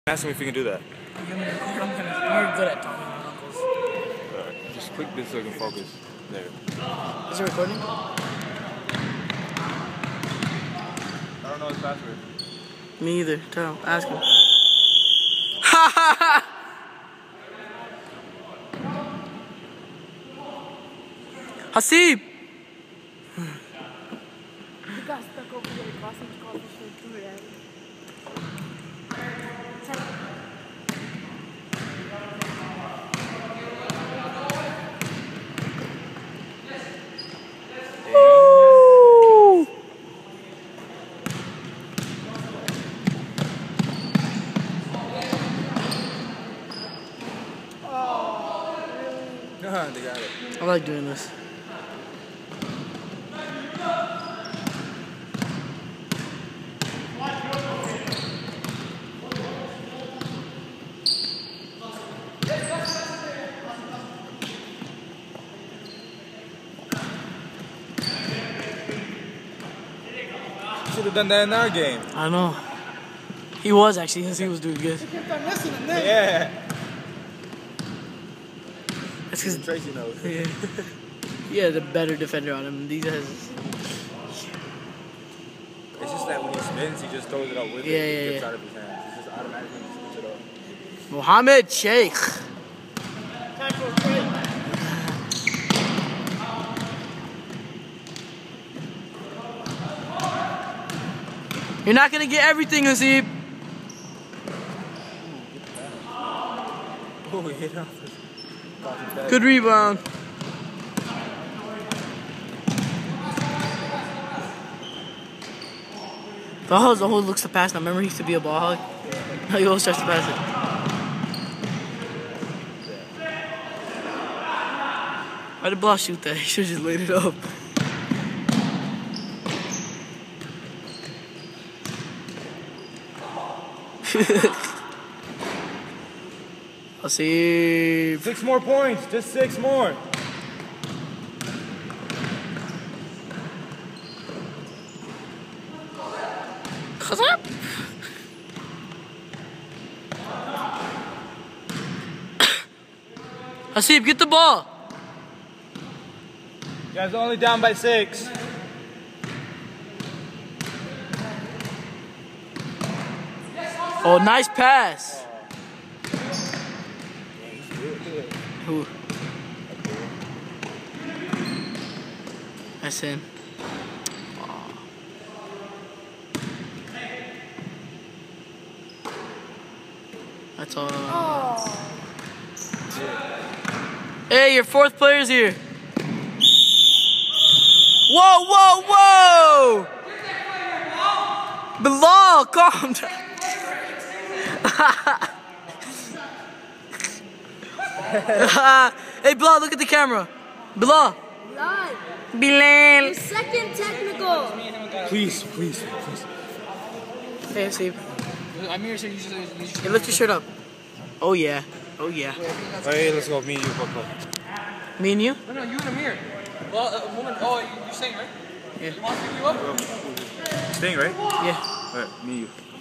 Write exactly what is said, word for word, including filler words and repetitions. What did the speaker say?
Ask him if you can do that. You're good at talking to uncles. Alright, just click this so I can focus. There. Is it recording? I don't know his password. Me either. Tell him. Ask him. Hasib! He got stuck over there crossing the car for two hours. They got it. I like doing this. Should have done that in our game. I know. He was actually, because he was doing good. Yeah. That's because Tracy knows. yeah. He had a better defender on him. These guys. It's just that when he spins, he just throws it out with Yeah, it. yeah, It gets yeah. out of his hands. It's just automatically switch it up. Mohammed Sheikh. You're not gonna get everything, Hasib. Oh, he hit off his head. Good rebound. Oh, Zaho looks to pass now. Remember, he used to be a ball hog. Now he always tries to pass it. Why did Blah shoot that? He should have just laid it up. I'll see. Six more points. Just six more. Hasib, get the ball. You guys are only down by six. Oh, nice pass. Who? That's in. That's all. Oh. Hey, your fourth player's here. Whoa, whoa, whoa! Bilal, calm down. Hey, Bilal, look at the camera. Bilal. Live. Bilal. Your second technical. Please, please, please. Hey, Steve. I'm here, so you should. You should Hey, lift your shirt up. Oh, yeah. Oh, yeah. Hey, let's go. Me and you, Coco. Me and you? no, no, you and Amir. Well, a woman. Oh, you, you're saying, right? Yeah. You want to pick you up? Staying, right? Yeah. Alright, me and you.